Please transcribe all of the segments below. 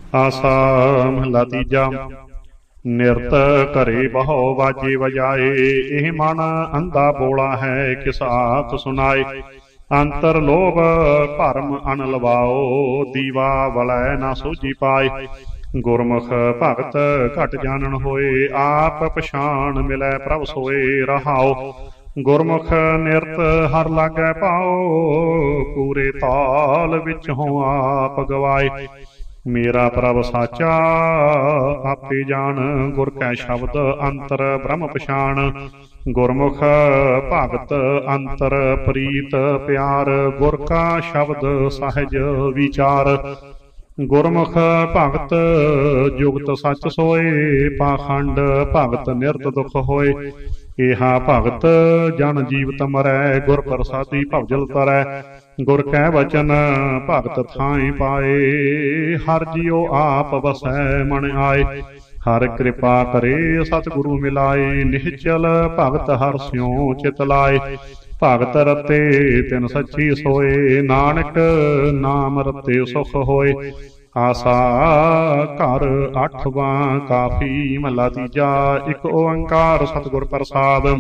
आसा महला तीजा। निरत करे बहु वाजे वजाए, एह मन अंधा बोला है किस आख सुनाए। अंतर लोभ भरम अन लवाओ, दीवा वलै ना सूझी पाए। गुरमुख भगत घट जानन होए, आप पछाण मिलै प्रभ सोए रहाओ। गुरमुख निरत हर लागै पाओ, पूरे ताल विच हों आप गवाए। मेरा प्रभ साचा आपे जान, गुर कै शब्द अंतर ब्रह्म पछाण। गुरमुख भगत अंतर प्रीत प्यार, गुर का शब्द सहज विचार। गुरमुख भगत जुगत सच सोए, पाखंड भगत निरत दुख होए। एहा भगत जन जीवत मरै, गुर प्रसादी भवजल तरै। गुर कै वचन भगत थाई पाए, हर जियो आप बसै मन आए। हर कृपा करे सतगुरु मिलाए, निश्चल भगत हर स्यों चित लाए। भगत रते तिन सच्ची सोए, नानक नाम रते सुख होए। आसा घर अठवां काफी, महला तीजा। इक ओंकार सतगुर प्रसाद।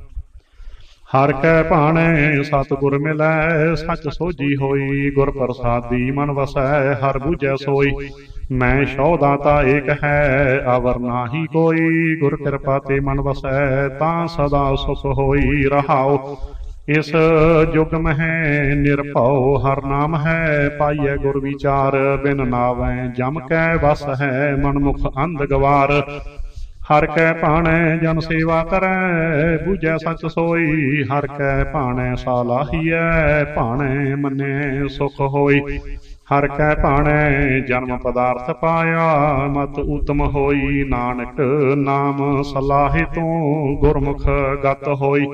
हर कै भाणै सतगुर मिलै, सच सोझी होई। गुर प्रसादी मन वसै, हर बूझै सोई। मैं शौ दाता एक है, अवर नाही कोई। गुर कृपा ते मन वसै, तां सदा सुख होई रहाओ। इस जुग मह निरभਉ हर नाम है, पाइयै गुर विचार। बिन नावै जम कै वस है, मनमुख अंध गवार। हर कै भाणै जन सेवा करै, बूझै सच सोई। हर कै भाणै सालाहियै, भाणै मन्नै सुख होई। हर कै भाणै जन्म पदार्थ पाया, मत उत्तम होई। नानक नाम सलाहे तों, गुरमुख गत होई।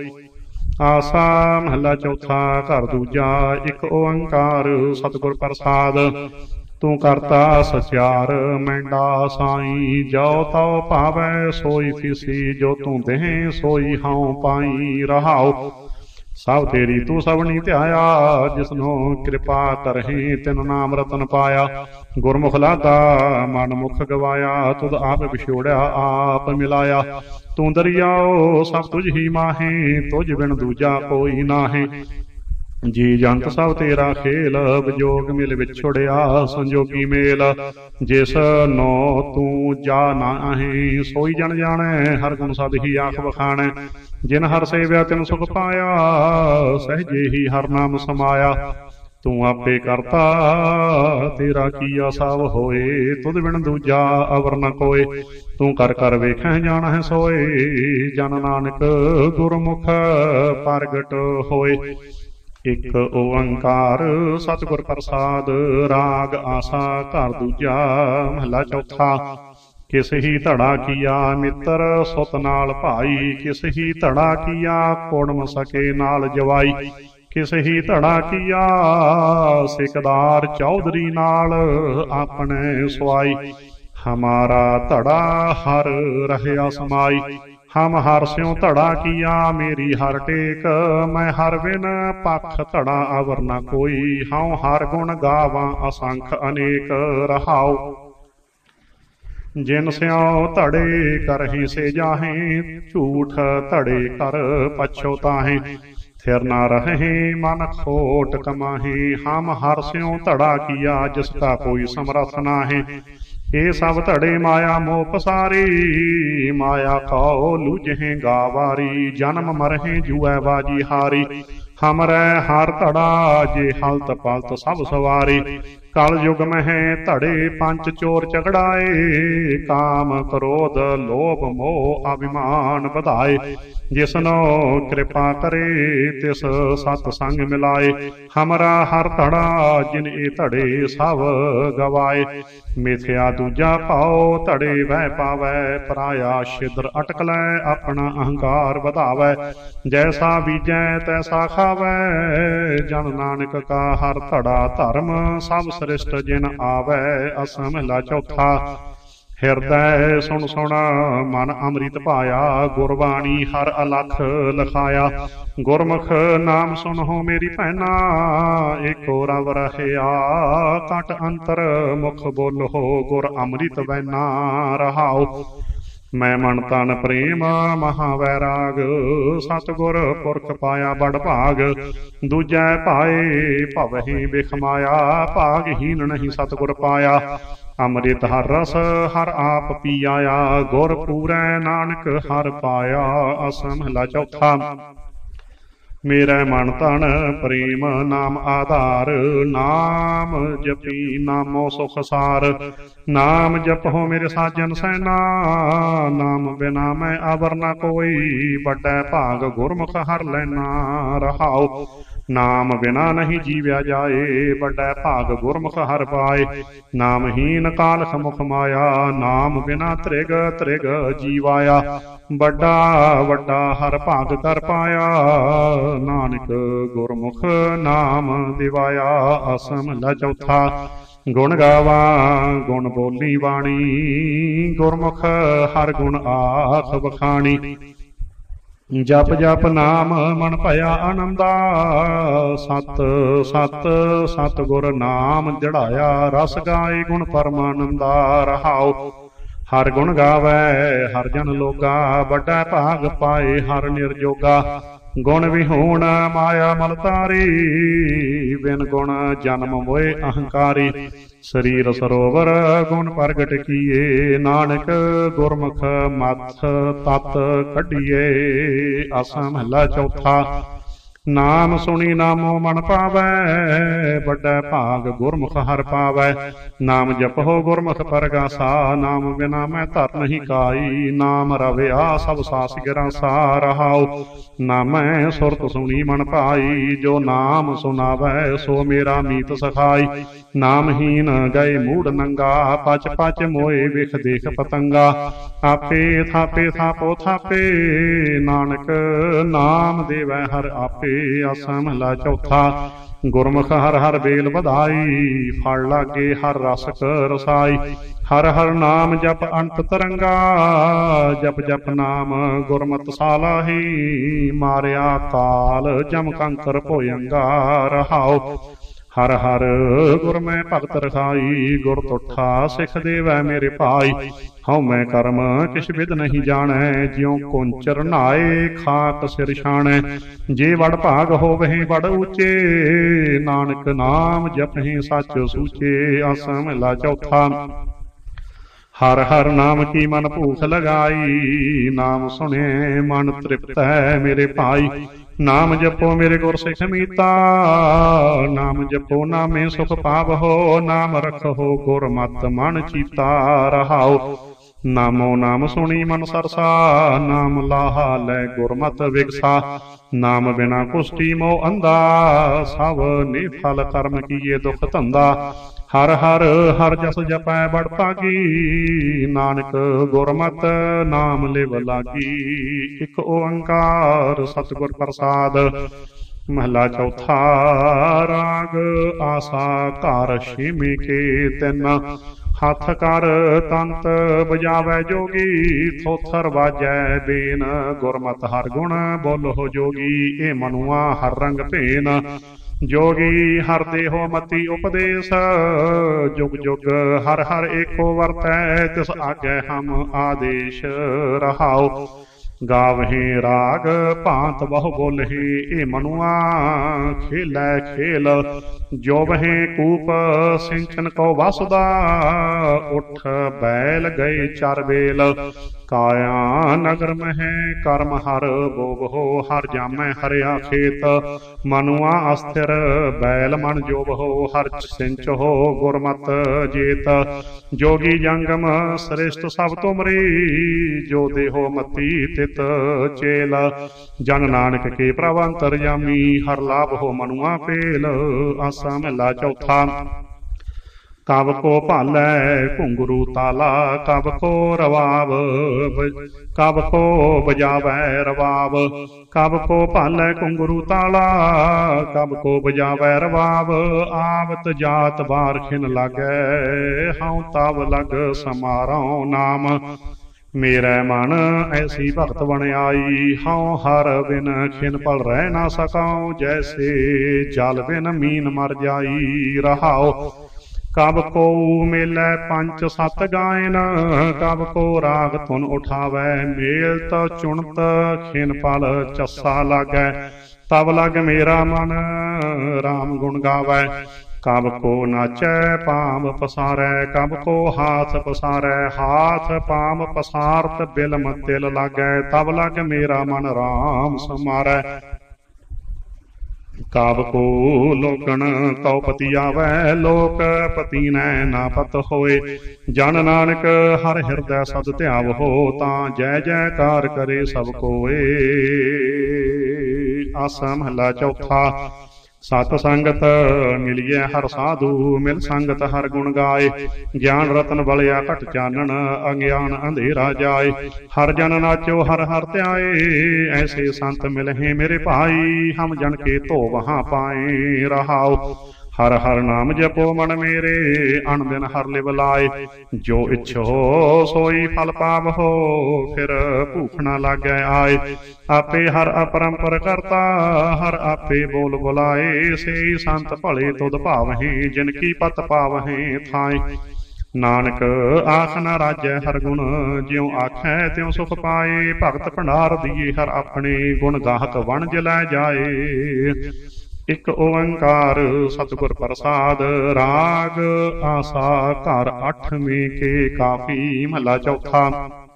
आसा महला चौथा घर दूजा। इक ओंकार सतगुर प्रसाद। तू करता सचार मैंडा साई, जो तौ पावै सोई फिसी। जो तू देह सोई हाउ पाई रहाओ। सब तेरी तू सबनी ध्याया, जिसनो कृपा करहीं तिन नाम रतन पाया। गुरमुख लादा मन मुख गवाया, तुद आप विछोड़िया आप मिलाया। तू दरियाओ सब तुझ ही माहे, तुझ बिन दूजा कोई नाहे। जी जंत सब तेरा खेल, विजोग मिल विछुड़िया संजोगी मेल। जिस नो तू जा नाहे, सोई जन जानै हर गुण सद ही आख बखाणै। जिन हर सेव्या तिन सुख पाया, सहजे ही हर नाम समाया। तू आपे करता तेरा किया सब होए, तुद बिन दूजा अवर न कोय। तू कर कर वेखै जान है सोए, जन नानक गुरमुख प्रगट होए। इक ओंकार सतगुर प्रसाद। राग आसा घर दूजा, महला चौथा। किस ही धड़ा किया मित्र सुत नाल भाई, किस ही धड़ा किया कुड़म सके नाल जवाई। किस ही धड़ा किया सिकदार चौधरी नाल अपने सुआई। हमारा धड़ा हर रहया समाई, हम हर स्यों धड़ा किया मेरी हर टेक। मैं हर बिन पख धड़ा अवर न कोई, हाउ हर गुण गावां असंख अनेक रहाओ। जिन स्यों धड़े करहीं से जाहें, झूठ धड़े कर पछोताहें। थिर न रहें मन खोट कमाहें, हम हर स्यों धड़ा किया जिसका कोई समरथ नाहे। ये सब धड़े माया मोह पसारी, माया कौ लूझहें गावारी। जन्म मरहें जुए बाजी हारी, हमरै हर धड़ा जे हलत पलत सब सवारी। कल युग में धड़े पंच चोर झगड़ाए, काम क्रोध लोभ मोह अभिमान बधाए। जिसनो कृपा करे तिस सत संग मिलाए, हमरा हर धड़ा जिन ए धड़े सब गवाए। मिथ्या दूजा पाओ धड़े वह पावै, पराया छिद्र अटकलै अपना अहंकार ਵਧਾਵੈ। जैसा बीजै तैसा खावै, जन नानक का हर धड़ा धर्म। सब सृष्ट जिन आवै, असमहला चौथा। ਹਿਰਦੈ ਸੁਣ ਸੁਣ ਮਨ ਅੰਮ੍ਰਿਤ ਪਾਇਆ, ਗੁਰਬਾਣੀ ਹਰ ਅਲਖ ਲਖਾਇਆ। ਗੁਰਮੁਖ ਨਾਮ ਸੁਣੋ ਮੇਰੀ ਭੈਣਾ, ਏਕੋ ਰਵ ਰਹਿਆ ਘਟ ਅੰਤਰ ਮੁਖ ਬੋਲੋ, ਗੁਰ ਅੰਮ੍ਰਿਤ ਵੈਨਾ ਰਹਾਉ। ਮੈਂ ਮਨ ਤਨ ਪ੍ਰੇਮ ਮਹਾ ਵੈਰਾਗ, ਸਤਿਗੁਰ ਪੁਰਖ ਪਾਇਆ ਬੜ ਭਾਗ। ਦੂਜੈ ਪਾਏ ਭਵਹਿ ਬਿਖ ਮਾਇਆ, ਭਾਗਹੀਨ ਨਹੀਂ ਸਤਿਗੁਰ ਪਾਇਆ। ਅੰਮ੍ਰਿਤ ਹਰ ਰਸ ਹਰ ਆਪ ਪੀ ਆਇਆ, ਗੁਰ ਪੂਰੈ ਨਾਨਕ ਹਰ ਪਾਇਆ। ਆਸਾ ਮਹਲਾ ਚੌਥਾ। ਮੇਰਾ ਮਨ ਤਨ ਪ੍ਰੇਮ ਨਾਮ ਆਧਾਰ, ਨਾਮ ਜਪੀ ਨਾਮੋ ਸੁਖ ਸਾਰ। ਨਾਮ ਜਪੋ ਮੇਰੇ ਸਾਜਨ ਸੈਨਾ, ਨਾਮ ਬਿਨਾ ਮੈਂ ਅਵਰ ਨ ਕੋਈ। ਵੱਡਾ ਭਾਗ ਗੁਰਮੁਖ ਹਰ ਲੈਣਾ ਰਹਾਉ, ਨਾਮ ਬਿਨਾ ਨਹੀਂ ਜੀਵਿਆ ਜਾਏ। ਵੱਡਾ ਭਾਗ ਗੁਰਮੁਖ ਹਰ ਪਾਏ, ਨਾਮਹੀਨ ਕਾਲਖ ਮੁਖ ਮਾਇਆ। ਨਾਮ ਬਿਨਾ ਤ੍ਰਿਗ ਤ੍ਰਿਗ ਜੀਵਾਇਆ, ਵੱਡਾ ਵੱਡਾ ਹਰ ਭਾਗ ਕਰ ਪਾਇਆ। ਨਾਨਕ ਗੁਰਮੁਖ ਨਾਮ ਦਿਵਾਇਆ। ਆਸਾ ਮਹਲਾ ਚੌਥਾ। ਗੁਣ ਗਾਵਾ ਗੁਣ ਬੋਲੀ ਬਾਣੀ, ਗੁਰਮੁਖ ਹਰ ਗੁਣ ਆਖ ਬਖਾਣੀ। ਜਪ ਜਪ ਨਾਮ ਮਨ ਭਇਆ ਆਨੰਦਾ, ਸਤ ਸਤ ਸਤ ਗੁਰ ਨਾਮ ਜੜਾਇਆ। ਰਸ ਗਾਏ ਗੁਣ ਪਰਮਾਨੰਦਾ ਰਹਾਉ। ਹਰ ਗੁਣ ਗਾਵੈ ਹਰ ਜਨ ਲੋਗਾ, ਵੱਡਾ ਭਾਗ ਪਾਏ ਹਰ ਨਿਰਜੋਗਾ। ਗੁਣ ਵਿਹੂਣ ਮਾਇਆ ਮਲ ਤਾਰੀ, ਬਿਨ ਗੁਣ ਜਨਮ ਮੋਏ ਅਹੰਕਾਰੀ। ਸਰੀਰ ਸਰੋਵਰ ਗੁਣ ਪ੍ਰਗਟ ਕੀਏ, ਨਾਨਕ ਗੁਰਮੁਖ ਮੱਥ ਤਤ ਕੱਢੀਏ। ਆਸਾ ਮਹਲਾ ਚੌਥਾ। ਨਾਮ ਸੁਣੀ ਨਾਮੋ ਮਨ ਪਾਵੈ, ਵੱਡਾ ਭਾਗ ਗੁਰਮੁਖ ਹਰ ਪਾਵੈ। ਨਾਮ ਜਪੋ ਗੁਰਮੁਖ ਪਰਗਾਸਾ, ਨਾਮ ਬਿਨਾ ਮੈਂ ਧਰ ਨਹੀਂ ਕਾਈ। ਨਾਮ ਰਵਿਆ ਸਭ ਸਾਸ ਗਿਰਾਸਾ ਰਹਾਉ, ਨਾਮੈ ਸੁਰਤ ਸੁਣੀ ਮਨ ਭਾਈ। ਜੋ ਨਾਮ ਸੁਨਾਵੈ ਸੋ ਮੇਰਾ ਮੀਤ ਸਖਾਈ। ਨਾਮਹੀਨ ਗਏ ਮੂੜ ਨੰਗਾ, ਪਚ ਪਚ ਮੋਏ ਵਿਖ ਦੇਖ ਪਤੰਗਾ। ਆਪੇ ਥਾਪੇ ਥਾਪੋ ਥਾਪੇ, ਨਾਨਕ ਨਾਮ ਦੇਵੈ ਹਰ ਆਪੇ। ਆਸਾ ਮਹਲਾ ਚੌਥਾ। ਗੁਰਮੁਖ ਹਰ ਹਰ ਬੇਲ ਵਧਾਈ, ਫਲ ਲਾਗੇ ਹਰ ਰਸਕ ਰਸਾਈ। ਹਰ ਹਰ ਨਾਮ ਜਪ ਅੰਤ ਤਰੰਗਾ, ਜਪ ਜਪ ਨਾਮ ਗੁਰਮਤਿ ਸਾਲਾਹੀ। ਮਾਰਿਆ ਕਾਲ ਜਮ ਕੰਕਰ ਭੋਇੰਗਾ ਰਹਾਉ। ਹਰ ਹਰ ਗੁਰ ਮੈਂ ਭਗਤ ਰਖਾਈ, ਗੁਰ ਤੁਠਾ ਸਿੱਖ ਦੇਵੈ ਮੇਰੇ ਭਾਈ। ਹਉ ਮੈਂ ਕਰਮ ਕਿਛ ਵਿਦ ਨਹੀਂ ਜਾਣੈ, ਜਿਉ ਕੁੰਚਰ ਨਾਏ ਖਾਕ ਸਿਰ ਛਾਣੈ। ਜੇ ਵਡ ਭਾਗ ਹੋਵਹਿ ਬੜ ਊਚੇ, ਨਾਨਕ ਨਾਮ ਜਪਹਿ ਸੱਚ ਸੂਚੇ। ਆਸਾ ਮਹਲਾ ਚੌਥਾ। ਹਰ ਹਰ ਨਾਮ ਕੀ ਮਨ ਭੂਖ ਲਗਾਈ, ਨਾਮ ਸੁਣੇ ਮਨ ਤ੍ਰਿਪਤੈ ਮੇਰੇ ਭਾਈ। ਨਾਮ ਜਪੋ ਮੇਰੇ ਗੁਰ ਸਿੱਖ ਮੀਤਾ, ਨਾਮ ਜਪੋ ਨਾਮੇ ਸੁਖ ਪਾਵਹੋ। ਨਾਮ ਰਖੋ ਗੁਰ ਮਤ ਮਨ ਚੀਤਾ ਰਹਾਉ। ਨਾਮੋ ਨਾਮ ਸੁਣੀ ਮਨ ਸਰਸਾ, ਨਾਮ ਲਾਹਾ ਲੈ ਗੁਰਮਤ ਵਿਗਸਾ। ਨਾਮ ਬਿਨਾ ਕੁਸ਼ਟੀ ਮੋ ਅੰਧਾ, ਸਭ ਨਿਫਲ ਕਰਮ ਕੀਏ ਦੁਖ ਧੰਦਾ। ਹਰ ਹਰ ਹਰ ਜਸ ਜਪੈ ਬੜ ਭਾਗੀ, ਨਾਨਕ ਗੁਰਮਤ ਨਾਮ ਲਿਵ ਲਾਗੀ। ਇਕ ਓੰਕਾਰ ਸਤਿਗੁਰ ਪ੍ਰਸਾਦ। ਮਹਲਾ ਚੌਥਾ। ਰਾਗ ਆਸਾ ਘਰ ਛੇਵੇਂ ਕੇ ਤਿੰਨ, ਹੱਥ ਕਰ ਤੰਤ ਬਜਾਵੈ ਜੋਗੀ। ਥੋਥਰ ਵਾਜੈ ਬੇਨ, ਗੁਰਮਤਿ ਹਰ ਗੁਣ ਬੋਲੋ ਜੋਗੀ। ਇਹ ਮਨੁਆ ਹਰ ਰੰਗ ਭੇਨ, ਜੋਗੀ ਹਰ ਦੇਹੋ ਮਤੀ ਉਪਦੇਸ਼। ਜੁਗ ਜੁਗ ਹਰ ਹਰ ਏਕੋ ਵਰਤੈ, ਤਿਸ ਆਗੈ ਹਮ ਆਦੇਸ਼ ਰਹਾਉ। ਗਾਵਹਿ ਰਾਗ ਭਾਂਤ ਬਹੁ ਬੋਲਹਿ, ਇਹ ਮਨੁਆ ਖੇਲੈ ਖੇਲ। ਜੋਵਹਿ ਕੂਪ ਸਿੰਚਨ ਕੋ ਵਸਦਾ, ਉਠ ਬੈਲ ਗਏ ਚਰ ਵੇਲ। ਕਾਇਆ ਨਗਰ ਮਹਿ ਕਰਮ ਹਰ ਬੋਬਹੋ, ਹਰ ਜਾਮੈ ਹਰਿਆ ਖੇਤ। ਮਨੁਆ ਅਸਥਿਰ ਬੈਲ ਮਨ ਜੋਬਹੋ, ਹਰ ਸਿੰਚੋ ਗੁਰਮਤ ਜੇਤ। ਜੋਗੀ ਜੰਗਮ ਸ੍ਰੇਸ਼ਟ ਸਭ ਤੁਮਰੀ, ਜੋ ਦੇਹੋ ਮਤੀ ਤਿਤ ਚੇਲ। ਜਨ ਨਾਨਕ ਕੇ ਪ੍ਰਭ ਅੰਤਰਜਾਮੀ, ਹਰ ਲਾਭ ਹੋ ਮਨੁਆ ਪੇਲ। ਆਸਾ ਮਹਲਾ ਚੌਥਾ। कब को भालै घुंघरू ताला, कब को रवाब, कब को बजावै रवाब। कब को भालै घुंघरू ताला, कब को बजावै रवाब। आवत जात बार खिन लागै, हाँ तब लग समारों नाम। मेरा मन ऐसी भगत बन आई, हाँ हर बिन खिन पल रह ना सकां। जैसे जल बिन मीन मर जाई रहाओ। कब को मेलै पंच सत गायन, कब को राग धुन उठावै। मेल तो चुनत खिन पल चस्सा लागै, तब लग मेरा मन राम गुण गावै। कब को नाचै पाम पसारै, कब को हाथ पसारै। हाथ पाम पसारत बिलम तिल लागै, तब लग मेरा मन राम समारै। कब को लोकन कौपति आवै, लोकपति नै ना पत होए। जन नानक हर हिरदै सद ध्याव हो, तां जय जयकार करे सब कोए। आसा महला चौथा। सत संगत मिलिए हर साधु, मिल संगत हर गुण गाए। ज्ञान रतन बलिया घट चानन, अज्ञान अंधेरा जाए। हर जन नाचो हर हर ध्याए, ऐसे संत मिलहे मेरे भाई। हम जन के तो वहाँ पाए रहाओ। हर हर नाम जपो मन मेरे, अन दिन हर लिव लाए। जो इच्छो सोई फल पाव हो, फिर भूख ना लागै आए। आपे हर अपरंपर करता, हर आपे बोल बुलाए। से संत भले तुद भावहें, जिनकी पत पावहें थाए। नानक आख न राजै हर गुण, ज्यों आखै त्यों सुख पाए। भगत भंडार दिए हर अपने, गुण गाहक वणज लै जाए। एक ओंकार सतगुर प्रसाद, राग आसा घर अठवें के काफी। महला चौथा।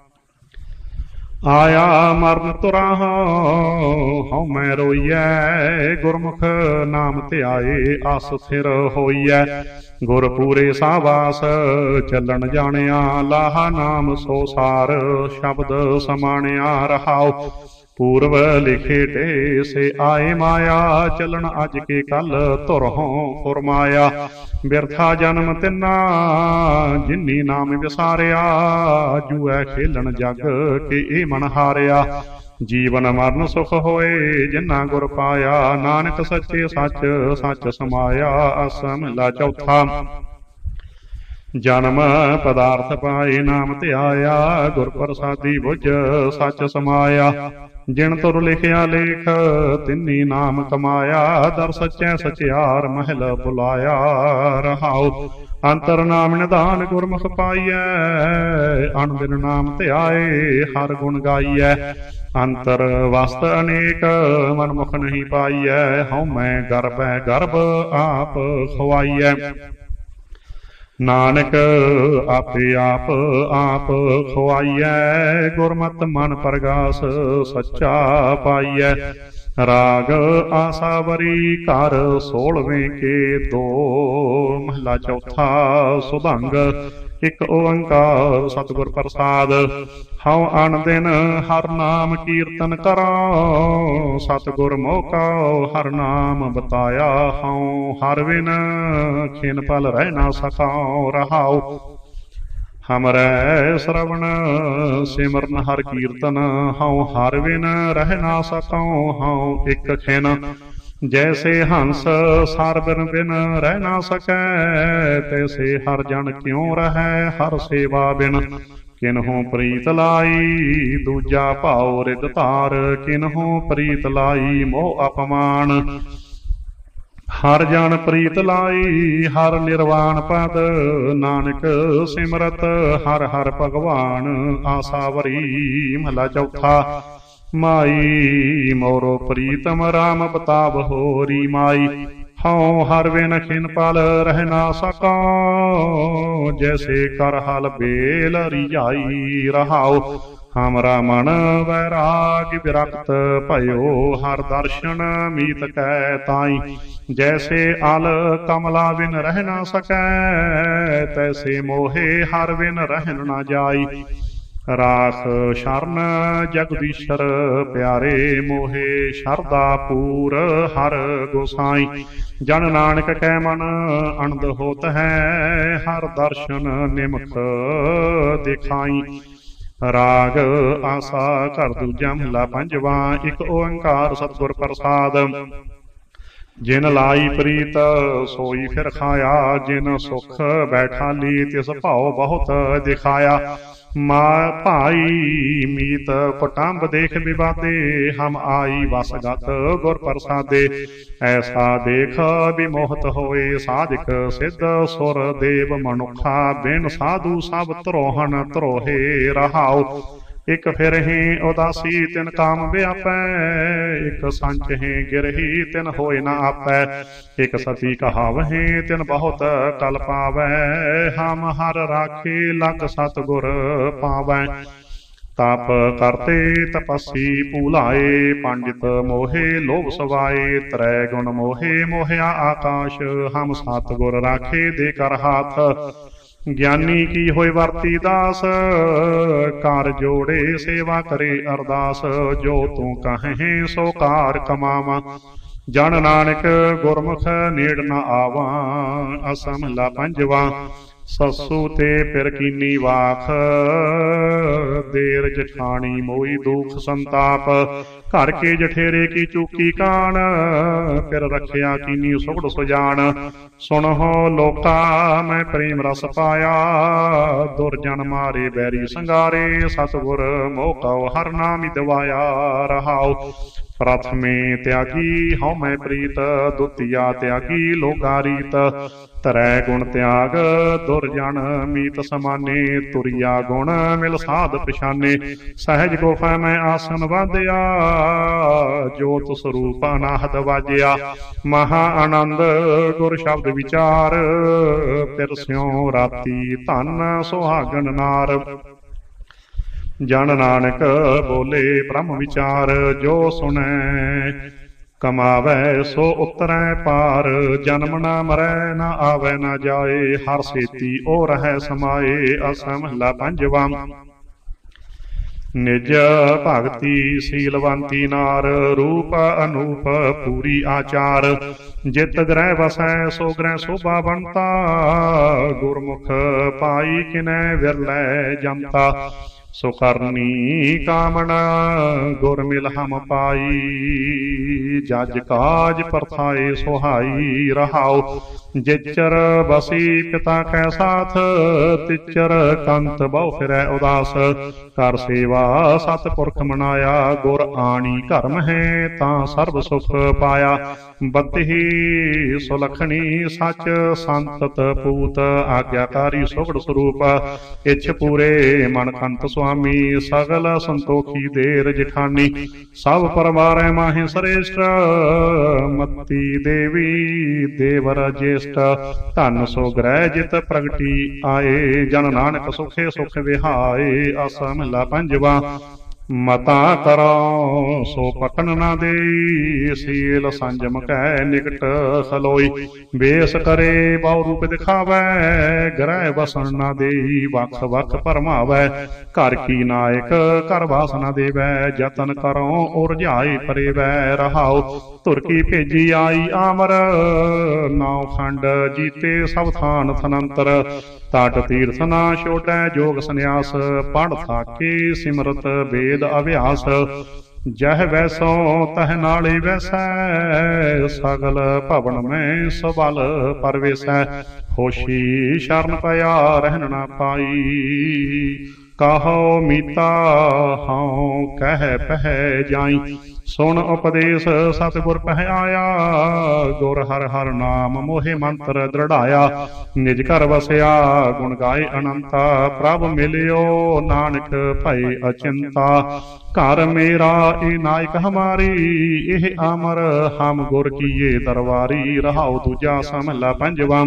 आया मरन तुराहो, हऊँ मैं रोईऐ। गुरमुख नाम ध्याए, आस स्थिर होईऐ। गुर पूरे सावास चलन जानिया, लाहा नाम सो सार। शब्द समानिया रहाओ। पूर्व लिखे डे से आए माया, चलन अज के कल तुरहों फुरमाया। बिरथा जन्म तिन्ना, जिन्नी नाम विसारिया। जुए खेलन जग के ए मन हारिया। जीवन मरण सुख होए, जिन्ना गुर पाया। नानक सच्चे सच सच समाया। आसा महला चौथा। जन्म पदार्थ पाए नाम ध्याया, गुर प्रसादी बुझ सच समाया। जिन तुर लिखिया लेख, तिन्नी नाम कमाया। दर सच्चै सचियार महल बुलाया रहाओ। अंतर नाम निधान गुरमुख पाइयै, अन दिन नाम ध्याए हर गुण गाइयै। अंतर वस्त अनेक मनमुख नहीं पाइयै, हऊँ मैं गर्भै गर्भ आप खुआइयै। नानक आपे आप आप खुआइयै, गुरमत मन प्रगास सच्चा पाइयै। राग आसावरी घर 16वें के 2। महला चौथा। सुभंग एक ओंकार सतगुर प्रसाद। हऊँ अन दिन हर नाम कीर्तन करां, सतगुर मोका हर नाम बताया। हऊँ हर बिन खिन पल रह ना सकां रहाओ। हमरै श्रवण सिमरन हर कीर्तन, हऊँ हर बिन रह ना सकां। हऊँ एक खिन जैसे हंस सार बिन रह ना सकै, तैसे हर जन क्यों रहै हर सेवा बिन। किन्हों प्रीत लाई दूजा भाव रिद धार, किन्हों प्रीत लाई मोह अपमान। हर जन प्रीत लाई हर निर्वाण पद, नानक सिमरत हर हर भगवान आसावरी। महला चौथा। माई मोरो प्रीतम राम बताब होरी माई, हऊँ हर बिन खिन पल रह ना सकां। जैसे कर हल बेल रिझाई रहाओ। हमरा मन वैराग विरक्त भयो, हर दर्शन मीत कै ताई। जैसे अल कमला बिन रह ना सकै, तैसे मोहे हर बिन रहन ना जाई। राख शरण जगदीशर प्यारे मोहे, शरदा पूर हर गोसाई। जन नानक कै मन अनंद होत है, हर दर्शन निमख दिखाई। राग आसा घर दूजा महला पंजवा। एक ओंकार सतगुर प्रसाद। जिन लाई प्रीत सोई फिर खाया, जिन सुख बैठा ली तिस भाव बहुत दिखाया। माँ भाई मीत कुटुंब देख विवादे, हम आई वसगत गुर प्रसादे। ऐसा देख विमोहत होए, साधिक सिद्ध सुर देव मनुखा। बिन साधु सब त्रोहन त्रोहे रहाओ। एक फिर ही उदासी तिन काम व्यापै, एक संच ही गिरही तिन होए न आपै। एक सती कहावहि तिन बहुत कल पावै, हम हर राखे लग सतगुर पावै। तप करते तपस्वी भूलाए, पंडित मोहे लोभ सवाए। त्रै गुण मोहे मोहया आकाश, हम सतगुर राखे दे कर हाथ। ज्ञानी की होए वरती दास, कार जोड़े सेवा करे अरदास। जो तू कहें सो कार कमावा, जन नानक गुरमुख नेड़ न आवा। असमला पंजवा। ससु ते पिर कीनी वाख, देर जठानी मोई दुख संताप। घर के जठेरे की चूकी कान, फिर रखिया कीनी सुगड़ सुजान। सुनहो लोका मैं प्रेम रस पाया, दुर्जन मारे बैरी संगारे। सतगुर मोह कौ हर नाम दवाया रहाओ। प्रथमे त्यागी हौ मैं प्रीत, द्वितीया त्यागी लोकारीत। त्रै गुण त्याग दुर्जन मीत समाने, तुरिया गुण मिल साध पछाने। सहज गोफै मैं आसन वाध्या, जोत स्वरूप अनाहत वाजया। महा आनंद गुर शब्द विचार, पिरस्यों राती धन सुहागन नार। जन नानक बोले ब्रह्म विचार, जो सुनै कमावै सो उतरै पार। जन्म न मरै न आवै न जाए, हर सेती ओ रहै समाए। असमहला पंजवा। निज भगति सीलवंती नार, रूप अनूप पूरी आचार। जित ग्रह वसै सो ग्रह शोभा बनता, गुरमुख पाई किनै विरलै जनता। सुकरनी कामना गुर मिल हम पाई, जज काज परथाए सुहाई रहाओ। जिचर बसी पिता कै साथ, तिचर कंत बहु फिरै उदास। कर सेवा सतपुरख मनाया, गुर आनी धर्म है तां सर्ब सुख पाया। बतिही सुलखनी सच संतत पूत, आज्ञाकारी सुगड़ स्वरूप। इच्छ पूरे मन कंत स्वामी, सगल संतोखी देर जिठानी। सब परवार माहि श्रेष्ठ, मत्ती देवी देवर ज्येष्ठ। धन सो ग्रह जित प्रगटी आए, जन नानक सुखे सुख विहाए। असमहला पंजवा। मता करो सो पकन न दे, सील संजम कै निकट खलोई। बेस करे बहु रूप दिखावै, ग्रह बसन न दे वख वख भरमावै। घर की नायक घर वास न देवै, जतन करो उरझाए परेवै रहाओ। तुर की भेजी आई आमर, नाव खंड जीते सब थान थनंतर। ताट तीर्थ ना छोटै जोग संन्यास, पढ़ थाके सिमरत वेद अभ्यास। जह वैसो तह नाले वैसै, सगल भवन में सबल परवेसै। होशी शरण पया रहन न पाई, कहो मीता हाँ कह पह जाई। सुन उपदेश सतगुर पह आया, गुर हर हर नाम मोहे मंत्र दृढ़ाया। निज घर वसया गुण गाए अनंता, प्रभ मिलियो नानक भय अचिंता। घर मेरा ए नायक हमारी, एह अमर हम गुर कीए दरबारी रहाओ। दूजा समहला पंजवा।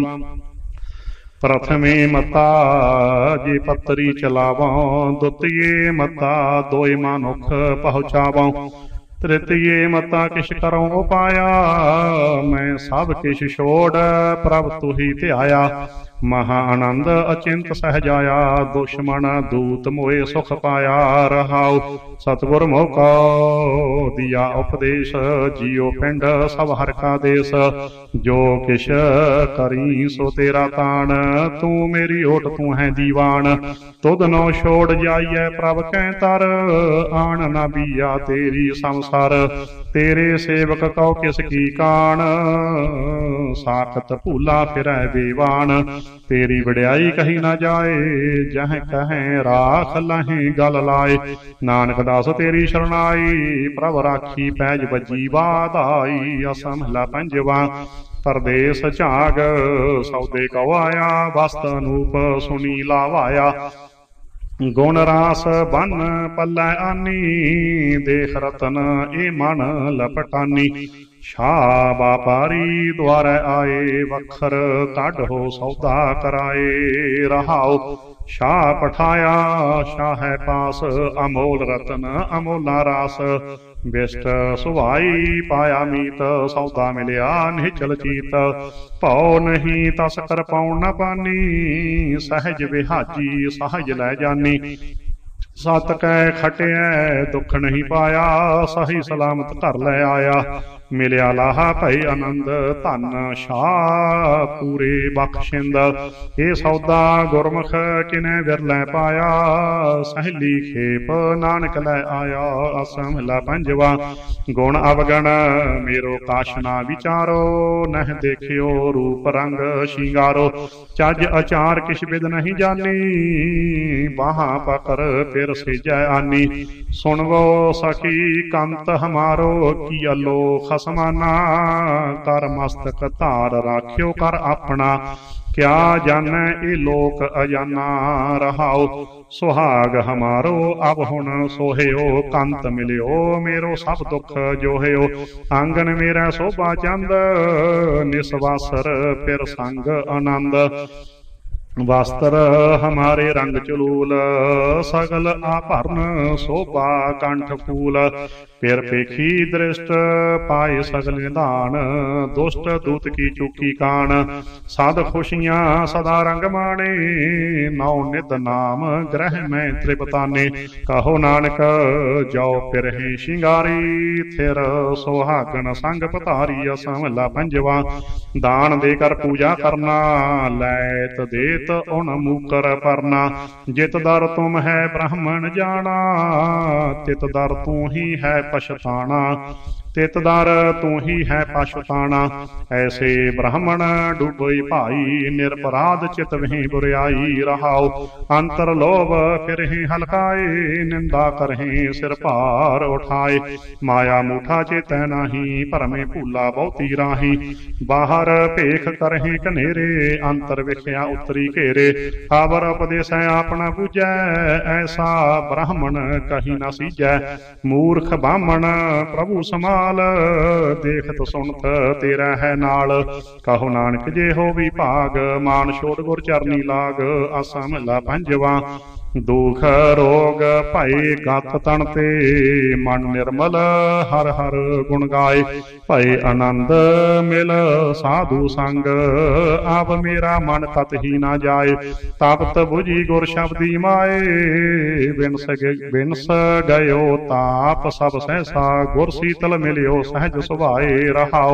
प्रथमे मता जे पत्री चलावां, द्वितीये मता दोय मानुख पहुँचावां। तृतीये मता किश करों उपाया, मैं सब किश छोड़ प्रभ तुही ध्याया। महा आनंद अचिंत सहजाया, दुश्मन दूत मोए सुख पाया। रहाउ सतगुर मोको दिया उपदेश, जियो पिंड सब हर का देश। जो किश करी सो तेरा तान, तू मेरी ओट तू है दीवान। तुद नो छोड़ जाइए प्रभ कै तर, आन ना बिया तेरी संसार। तेरे सेवक कौ किसकी कान, साखत भूला फिरै बेवान। तेरी वड्याई कही ना जाए, जह कहें राख लहें गल लाए। नानक दास तेरी शरणाई, प्रभ राखी पैज बजी बात आई। असमहला पंजवा परदेस झाग, सौदे कौ आया, वस्त अनूप सुनी लावाया। गुण रास बन पल्लै आनी, देख रतन ए मन लपटानी। शाह व्यापारी द्वारै आए, वखर काढो सौदा कराए। रहाओ शाह पठाया शाह पास, अमोल रतन अमोला रास। बिष्ट सुवाई पाया मीत, सौदा मिलिया निचल चीत। भौ नहीं तस कर पाउन न पानी, सहज विहाजी सहज लै जानी। सत कै खटिया दुख नहीं पाया, सही सलामत घर लै आया। मिलिया लाहा भई आनंद, धन शाह पूरे बख्शिंद। ये सौदा गुरमुख किने विरलै पाया, सहली खेप नानक लै आया। असमहला पंजवा गुण अवगण मेरो काश ना विचारो, नह देखियो रूप रंग शिंगारो। चज अचार किश बिद नहीं जानी, बाहां पकर फिर सेजै आनी। सुनवो सखी कंत हमारो, किया लोक समाना। कर मस्तक धार राख्यो कर अपना, क्या जानै ए लोक अजाना। रहाओ सुहाग हमारो अब हुण सोहियो, कंत मिलियो मेरो सब दुख जोहियो। आंगन मेरा शोभा चंद, निसवासर फिर संग आनंद। वस्त्र हमारे रंग चलूल, सगल आभरण शोभा कंठ फूल। फिर पेखी दृष्ट पाए सगल निधान, दुष्ट दूत की चूकी कान। साध खुशियां सदा रंग माणे, नौ नित नाम ग्रह में त्रिपताने। कहो नानक जाओ फिरहि शिंगारी, थिर सुहागन संग पतारी। असमहला पंजवा दान देकर पूजा करना, लैत देत उन मूकर परना। जित दर तुम है ब्राह्मण जाना, तित दर तू ही है पछताना। तित दर तू ही है पछताना। ऐसे ब्राह्मण डूबई भाई, निरपराध चित वहीं बुराई। रहाओ अंतर लोभ फिर ही हलकाए, निंदा करहीं सिर भार उठाए। माया मूठा चेतै नाही, भरमे भूला बहुती राही। बाहर भेख करहीं कनेरे, अंतर विख्या उत्तरी घेरे। खबर उपदेसै आपना बूझै, ऐसा ब्राह्मण कहीं न सीजै। मूर्ख ब्राह्मण प्रभु समा, देखत सुनत तेरा है नाल। कहो नानक जे हो विभाग, मान छोड़ गुर चरनी लाग। असमहला पंजवा दुख रोग भय गत तन ते, मन निर्मल हर हर गुण गाए। भय आनंद मिल साधु संग, अब मेरा मन तत ही ना जाए। तपत बुझी गुर शब्दी माए, बिनस गयो ताप सब सहसा। गुर शीतल मिलियो सहज सुभाए। रहाओ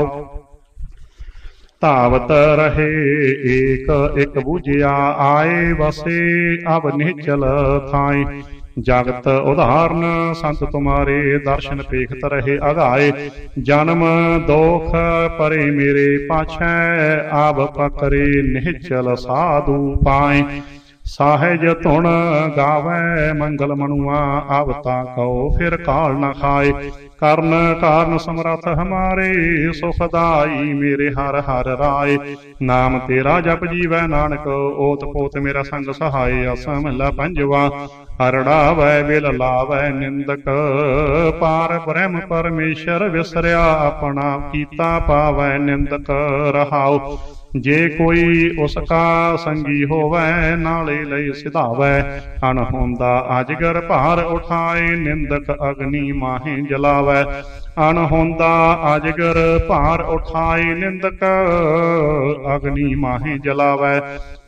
धावत रहे एक एक बूझिया, आए बसे अब निचल थाई। जगत उदाहरण संत तुम्हारे, दर्शन पेखत रहे अगाए। जन्म दोख परे मेरे पाछै, अब पकरे निचल साधु पाए। साहज धुन गावै मंगल मनुआ, अब ताको फिर काल न खाए। कर्ण कारण समरथ हमारे, सुखदाई मेरे हर हर राय। नाम तेरा जप जीवै नानक, ओत पोत मेरा संग सहाय। असमहला पंजवा हरड़ावै बिल लावै निंदक, पार ब्रह्म परमेश्वर विसरिया। अपना कीता पावै निंदक। रहाओ जे कोई उसका संगी होवै, नाले लई सिधावै। अनहोंदा अजगर भार उठाए, निंदक अग्नि माहे जलावै। अनहोंदा अजगर भार उठाए, निंदक अग्नि माहे जलावै।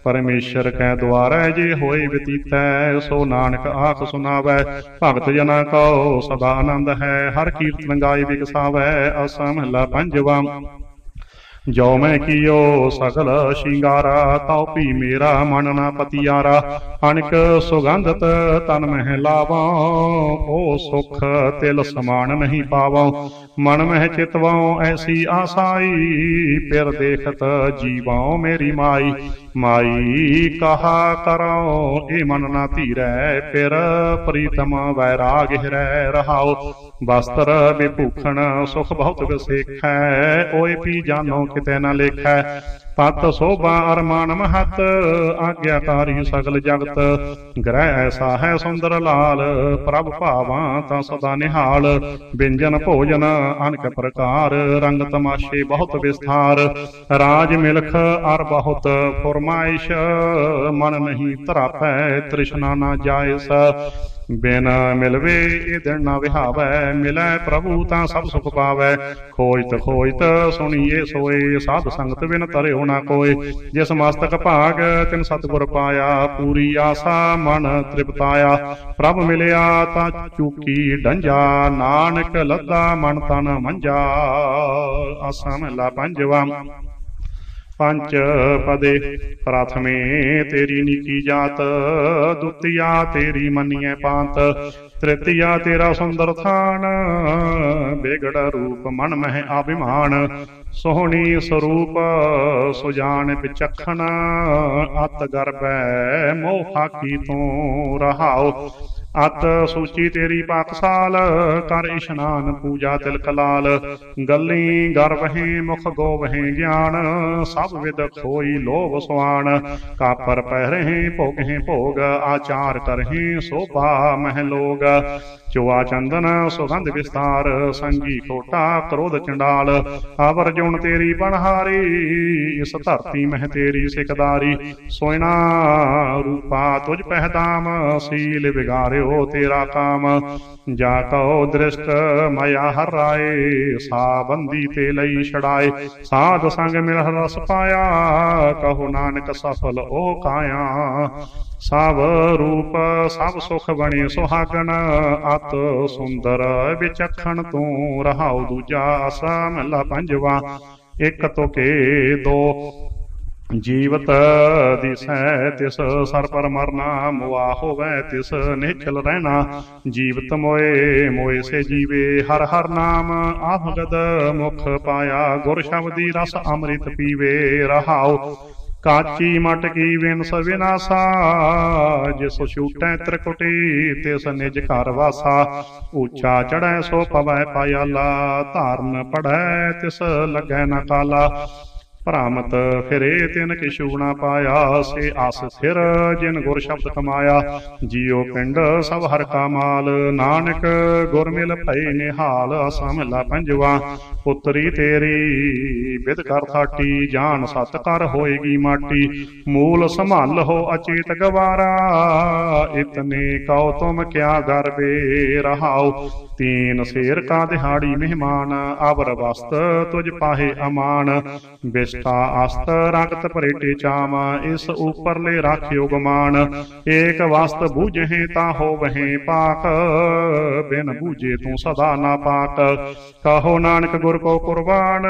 परमेश्वर कै द्वारै जे होए व्यतीतै, सो नानक आख सुनावै। भगत जना को सदा आनंद है, हर कीर्तन गाय विकसावै। आसा महला पंजवा। जो मैं कियो सकल शिंगारा, ताऊ पी मेरा मन ना पतियारा। अणक सुगंधत तन मह लावा, ओ सुख तिल समान नहीं पावा। मन मह चितवा ऐसी आसाई, फिर देखत जीवा मेरी माई। माई कहा करो ए मन ना धीरै, फिर प्रीतम वैराग हिरै रहाओ। वस्त्र विभूषण सुख बहुत विसेखै, ओए पी जानो किते न लेखै। पत शोभा अरमान महत, आज्ञाकारी सकल जगत। ग्रह ऐसा है सुंदर लाल, प्रभ भावां ता सदा निहाल। व्यंजन भोजन अनेक प्रकार, रंग तमाशे बहुत विस्तार। राज मिलख अर बहुत फुरमाइश, मन नहीं तरापै तृष्णा न जायस। बिन मिलवे ए दिन न विहावै, मिलै प्रभु तां सब सुख पावै। खोजत खोजत सुनिए सोए, साध संगत बिन तरियो न कोय। जिस मस्तक भाग तिन सतगुर पाया, पूरी आसा मन तृप्ताया। प्रभ मिलिया तां चूकी डंजा, नानक लद्दा मन तन मंजा। आसा महला पंजवा। पंच पदे प्रथमे तेरी निकी जात, द्वितीया तेरी मनिए पांत। तृतीया तेरा सुंदर थान, बिगड़ रूप मन मह अभिमान। सोहनी स्वरूप सुजान विचखन, अत गर्भै मोहा की तू रहाओ। अत सूची तेरी पाकसाल, कर इशनान पूजा तिलक लाल। गली गर्वहें मुख गोवहें ज्ञान, सब विद खोई लोभ स्वान। कापर पहरें भोगहें भोग, आचार करहें शोभा मह लोग। चुआ चंदन सुगंध विस्तार, संगी खोटा क्रोध चंडाल। आवर जुण तेरी बनहारी, इस धरती मह तेरी सिकदारी। सोयना रूपा तुझ पहदाम, सील बिगार्यो तेरा काम। जाको दृष्ट मया हर राय, सा बंदी ते लई छड़ाए। साध संग मिल रस पाया, कहो नानक सफल ओ काया। सब रूप सब सुख बने सुहागन, अत सुंदर विचखण तू रहाओ दूजा। आसा महला पंजवा। एक तुके दो जीवत दिसै, तिस सर पर मरना। मुआ होवै तिस निश्चल रहना। जीवत मोए मोए से जीवे, हर हर नाम आहगद मुख पाया। गुर शब्दी रस अमृत पीवे रहाओ। काची मटकी विनस विनासा, जिस छूटै त्रिकुटी तिस निज घर वासा। ऊंचा चढ़ै सो पवै पायाला, धारन पढ़ै तिस लगै न काला। भ्रामत फिरे तिन किशु न पाया, से आस स्थिर जिन गुर शब्द कमाया। जियो पिंड सब हर का माल, नानक गुर मिल भय निहाल। आसा महला पंजवा। पुत्री तेरी विद कर थाटी, जान सत कर होएगी माटी। मूल संभाल हो अचेत गवारा, इतने कहो तुम क्या गर्बे रहाओ। तीन शेर का दिहाड़ी मेहमान, अवर वस्त तुझ पाहे अमान। विष्टा अस्त रगत परेटे चाम, इस ऊपर ले राखियो गुमान। एक वस्त बूझे ता हो वहें पाक, बिन बूझे तू सदा ना पाक। कहो नानक गुर को कुर्बान,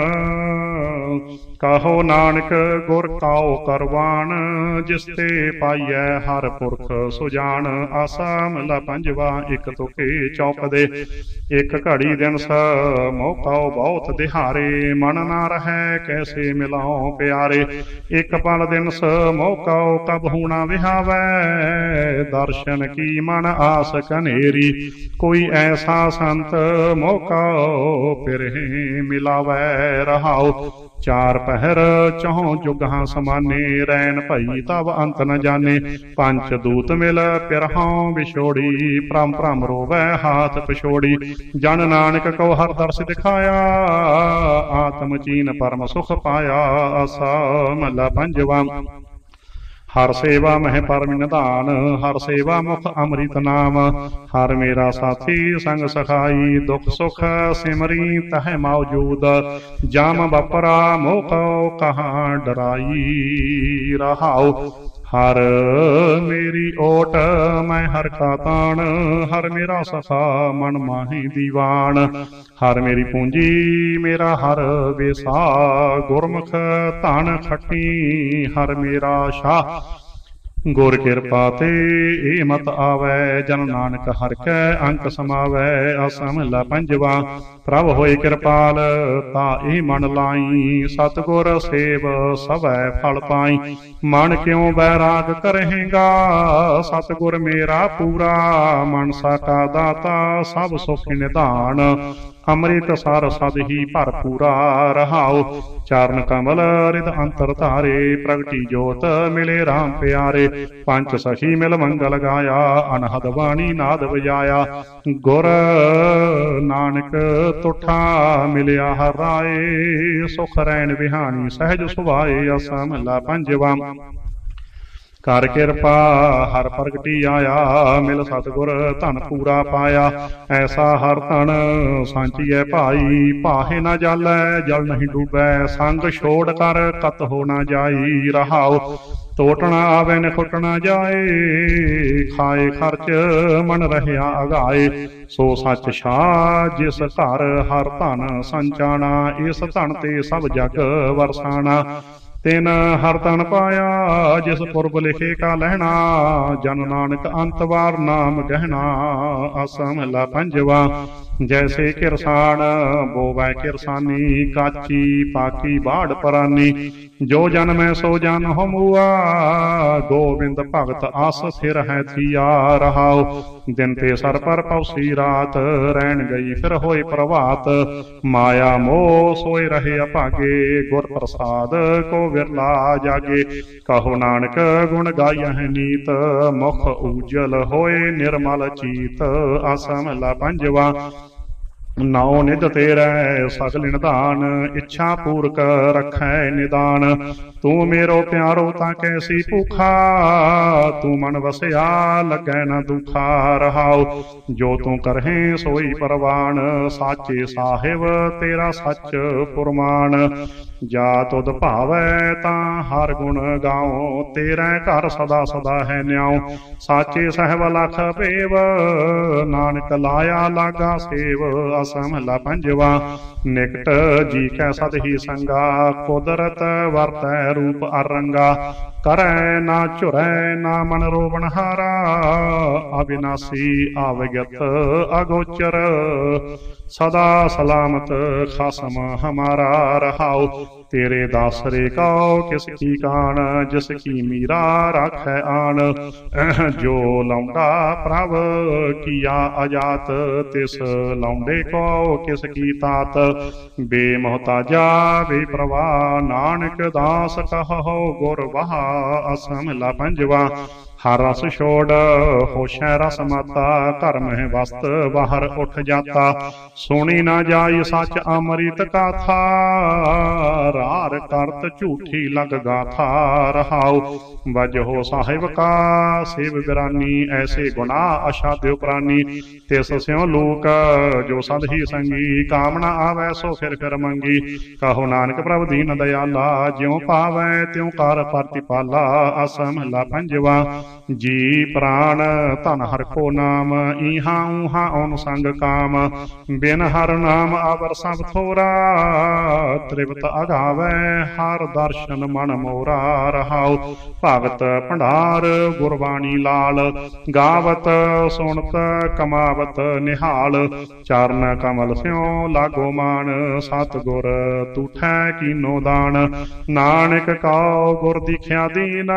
कहो नानक गुर काओ करवान। जिसते पाइयै हर पुरख सुजान। आसा महला पंजवा। एक तुके चौपदे। एक घड़ी दिन स मौकाओ बहुत दिहारे, मन ना रहे कैसे मिलाओ प्यारे। एक पल दिन स मौकाओ कब हूना विहावै, दर्शन की मन आस कनेरी। कोई ऐसा संत मौकाओ फिर मिलावै रहाओ। चार पहर चौं जुगहां समाने, रैन भई तब अंत न जाने। पंच दूत मिल पिरहों बिछोड़ी, भ्रम भ्रम रोवै हाथ पिछोड़ी। जन नानक को हर दर्श दिखाया, आत्म चीन परम सुख पाया। आसा महला पंजवा। हर सेवा मह परम निधान, हर सेवा मुख अमृत नाम। हर मेरा साथी संग सखाई, दुख सुख सिमरी तह मौजूद। जाम बपरा मोख कहाँ डराई, रहाओ हर मेरी ओट मैं हर का तान। हर मेरा सखा मन माही दीवान, हर मेरी पूंजी मेरा हर बेसा। गुरमुख धन खट्टी हर मेरा शाह, गुर किरपा ते ए मत आवै। जन नानक हर कै अंक समावै। आसा महला पंजवा। प्रभ होए कृपाल ता ए मन लाई, सतगुर सेव सवै फल पाई। मन क्यों बैराग करहेगा, सतगुर मेरा पूरा। मनसा का दाता सब सुख निधान, अमृत सार सद ही भरपूरा। रहाओ चरण कमल रिद अंतर धारे, प्रगटी जोत मिले राम प्यारे। पंच सखी मिल मंगल गाया, अनहद वाणी नाद बजाया। गुर नानक तुठा मिलिया हर राय, सुख रैन बिहानी सहज सुभाए। आसा महला पंजवा। कर किरपा हर प्रगटी आया, मिल सतगुर धन पूरा पाया। ऐसा हर धन सांचिए भाई, पाहे न जालै जल नहीं डूबै। संग छोड़ कर कत हो न जाई, रहाओ तोटना आवे न खुटना जाए। खाए खर्च मन रहया अगाए, सो सच छा जिस घर हर धन संचाना। इस धन ते सब जग वरसाना, तिन हर तन पाया जिस पुरब लिखे का लहना। जन नानक अंतवार नाम गहना। आसा महला पंजवा। जैसे किरसान बोवै किरसानी, काची पाकी बाढ़ परानी। जो जन मैं सो जन हो मुआ, गोविंद भगत आस फिर है थिया। रहाओ दिन ते सर पर पौसी रात, रैन गई फिर होए प्रभात। माया मोह सोए रहे अभागे, गुर प्रसाद को विरला जागे। कहो नानक गुण गाया है नीत, मुख उज्जल होए निर्मल चीत। आसा महला पंजवा। नाओ निध तेरै सकल निधान, इच्छा पूरक रखै निदान। तू मेरो प्यारो ता कैसी भूखा, तू मन वसया लगै न दुखा। रहाओ जो तू करहे सोई परवान, साचे साहिब तेरा सच पुरमान। जा तुद भावै तां हर गुण गाओ, तेरै घर सदा सदा है न्याओ। साचे सहब लख पेव, नानक लाया लागा सेव। आसा महला पंजवा। निकट जी कै सद ही संगा, कुदरत वरतै रूप अरंगा। करै ना झुरै ना मन रोवण हारा, अविनाशी आवगत अगोचर। सदा सलामत खासम हमारा। रहाओ तेरे दासरे कौ किसकी कान, जिसकी मीरा राखै आन। जो लौंडा प्रभ किया अजात, तिस लौंडे को किसकी तात। बेमोहताजा बेप्रवाह, नानक दास कहो गुर बहा। आसा महला पंजवा। हर रस छोड़ होशै रस माता, घर में वस्त बाहर उठ जाता। सुनी ना जाई सच अमृत गाथा, रार करत झूठी लग गाथा। रहाओ वजहो साहिब का सेव बिरानी, ऐसे गुना असाध्य प्राणी। तिस स्यों लोक जो सद ही संगी, कामना आवै सो फिर मंगी। कहो नानक प्रभु दीन दयाला, ज्यों पावै त्यों कर प्रतिपाला। आसा महला पंजवा। जी प्राण धन हर को नाम, इहा उहा ओन संग काम। बिन हर नाम अवर सब थोरा, त्रिपत अगावै हर दर्शन मन मोरा। रहाओ भगत भंडार गुरबाणी लाल, गावत सुनत कमावत निहाल। चरण कमल स्यों लागो मान, सतगुर तूठै कीनो दान। नानक कौ गुर दीख्या दीन,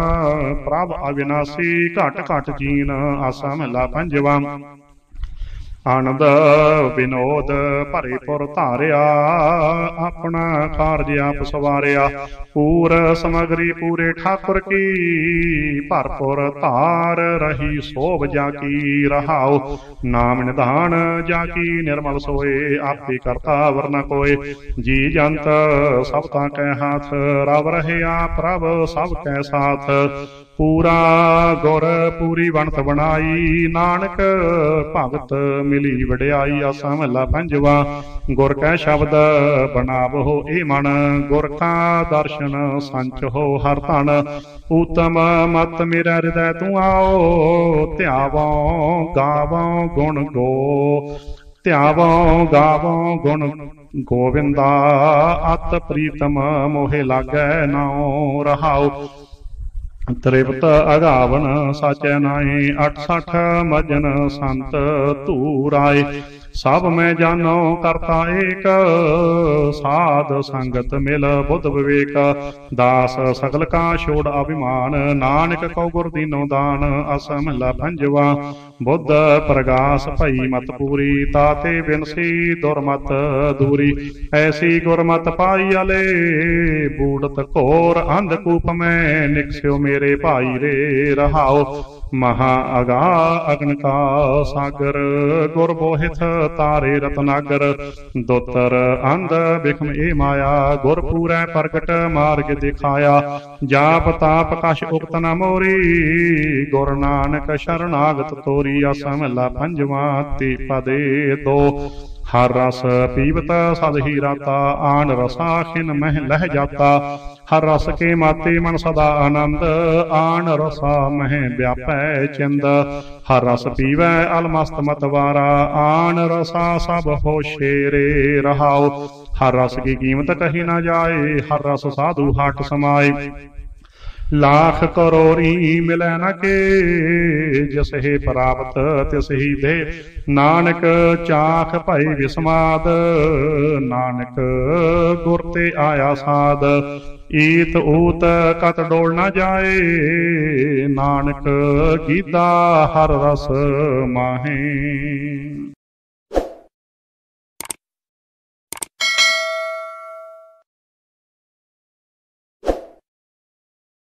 प्रभ अविनाशी घट घट जीन। आसा महला पंजवा। ਆਨੰਦ ਵਿਨੋਦ ਭਰੇ ਪੁਰ ਧਾਰਿਆ, ਆਪਣਾ ਕਾਰਜ ਆਪ ਸਵਾਰਿਆ। ਪੂਰ ਸਮਗਰੀ ਪੂਰੇ ਠਾਕੁਰ ਕੀ, ਭਰਪੁਰ ਧਾਰ ਰਹੀ ਸੋਭ ਜਾ ਕੀ। ਰਹਾਉ ਨਾਮ ਨਿਧਾਨ ਜਾ ਕੀ, ਨਿਰਮਲ ਸੋਏ ਆਪੇ ਕਰਤਾ ਵਰਨਾ ਕੋਏ। ਜੀ ਜੰਤ ਸਭ ਤਾਂ ਕੈ ਹਾਥ, ਰਵ ਰਹਿਆ ਪ੍ਰਭ ਸਭ ਕੈ ਸਾਥ। ਪੂਰਾ ਗੁਰ ਪੂਰੀ ਬਣਤ ਬਣਾਈ, ਨਾਨਕ ਭਗਤ ਮਿਲੀ ਵਡਿਆਈ। ਆਸਾ ਮਹਲਾ ਪੰਜਵਾ। ਗੁਰ ਕੈ ਸ਼ਬਦ ਬਣਾਵੋ ਏ ਮਨ, ਗੁਰ ਕਾ ਦਰਸ਼ਨ ਸੰਚ ਹੋ ਹਰ ਧਨ। ਊਤਮ ਮਤ ਮੇਰਾ ਹਿਰਦੈ ਤੂੰ ਆਓ, ਧਿਆਵੋ ਗਾਵੋ ਗੁਣ ਗੋ। ਧਿਆਵੋ ਗਾਵੋ ਗੁਣ ਗੋਵਿੰਦਾ, ਅਤ ਪ੍ਰੀਤਮ ਮੋਹਿ ਲਾਗੈ ਨਾਉ। ਰਹਾਉ ਤ੍ਰਿਪਤ ਅਗਾਵਨ ਸਾਚੈ ਨਾਹੀ, 68 ਮਜਨ ਸੰਤ ਧੂਰ ਆਏ। ਸਭ ਮੈਂ ਜਾਨੋ ਕਰਤਾ ਏਕ, ਸਾਧ ਸੰਗਤ ਮਿਲ ਬੁੱਧ ਵਿਵੇਕ। ਦਾਸ ਸਗਲ ਕਾ ਛੋੜ ਅਭਿਮਾਨ, ਨਾਨਕ ਕਉ ਗੁਰ ਦੀਨੋ ਦਾਨ। ਆਸਾ ਮਹਲਾ ਪੰਜਵਾ। ਬੁੱਧ ਪ੍ਰਗਾਸ ਭਈ ਮਤ ਪੂਰੀ, ਤਾਤੇ ਬਿਨਸੀ ਦੁਰਮਤ ਦੂਰੀ। ਐਸੀ ਗੁਰਮਤ ਪਾਈ ਅਲੇ, ਬੂੜਤ ਘੋਰ ਅੰਧਕੂਪ ਮੈਂ। ਨਿਕਸਿਓ ਮੇਰੇ ਭਾਈ ਰੇ। ਰਹਾਉ ਮਹਾ ਅਗਾ ਅਗਨ ਕਾ ਸਾਗਰ, ਗੁਰ ਬੋਹਿਥ ਤਾਰੇ ਰਤਨਾਗਰ। ਦੋਤਰ ਅੰਧ ਬਿਖਮ ਏ ਮਾਇਆ, ਗੁਰ ਪੂਰੈ ਪ੍ਰਗਟ ਮਾਰਗ ਦਿਖਾਇਆ। ਜਾਪ ਤਾਪ ਕਛ ਉਕਤ ਨ ਮੋਰੀ, ਗੁਰ ਨਾਨਕ ਸ਼ਰਨਾਗਤ ਤੋਰੀ। ਆਸਾ ਮਹਲਾ ਪੰਜਵਾ। ਤੇ ਪਦੇ ਦੋ। ਹਰ ਰਸ ਪੀਵਤ ਸਦ ਹੀ ਰਾਤਾ, ਆਨ ਰਸਾ ਖਿਨ ਮਹਿ ਲਹਿ ਜਾਤਾ। ਹਰ ਰਸ ਕੇ ਮਾਤੇ ਮਨ ਸਦਾ ਆਨੰਦ, ਆਨ ਰਸਾ ਮਹਿ ਵਿਆਪੈ ਚਿੰਦ। ਹਰ ਰਸ ਪੀਵੈ ਅਲਮਸਤ ਮਤਵਾਰਾ, ਆਨ ਰਸਾ ਸਭ ਹੋਸ਼ੇ ਰੇ। ਰਹਾਉ ਹਰ ਰਸ ਕੀ ਕੀਮਤ ਕਹੀ ਨਾ ਜਾਏ, ਹਰ ਰਸ ਸਾਧੂ ਹਟ ਸਮਾਏ। लाख करोरी मिलै न के, जिस हे प्राप्त तिस ही दे। नानक चाख भई विस्माद, नानक गुर ते आया साध। ईत ऊत कत डोल न जाए, नानक गीता हर रस माहे।